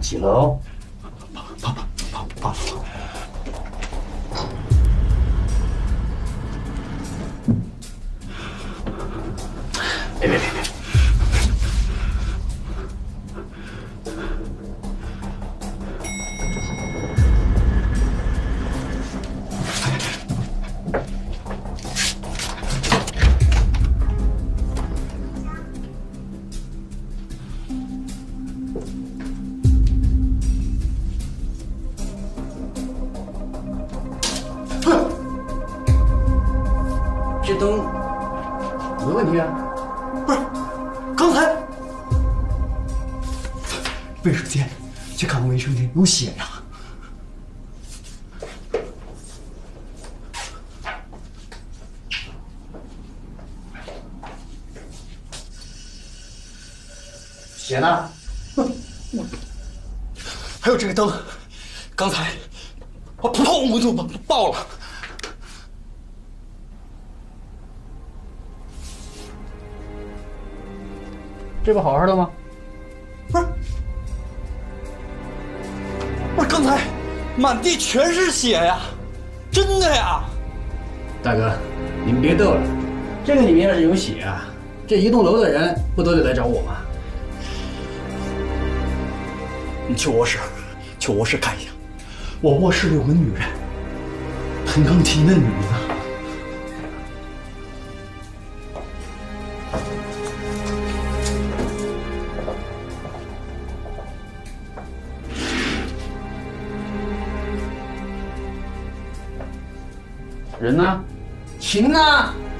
几楼？ 8楼。 别！这灯有没有问题啊？ 不是，刚才卫生间去看看卫生间有血呀。 血呢？ 还有这个灯，刚才我砰就爆了。 这不好好的吗？ 不是，刚才满地全是血呀，真的呀！ 大哥，您别逗了，这个里面要是有血啊，这一栋楼的人不都得来找我吗？ 你去卧室看一下，我卧室里有个女人，很能提那女人啊。 人呢？ 琴呢？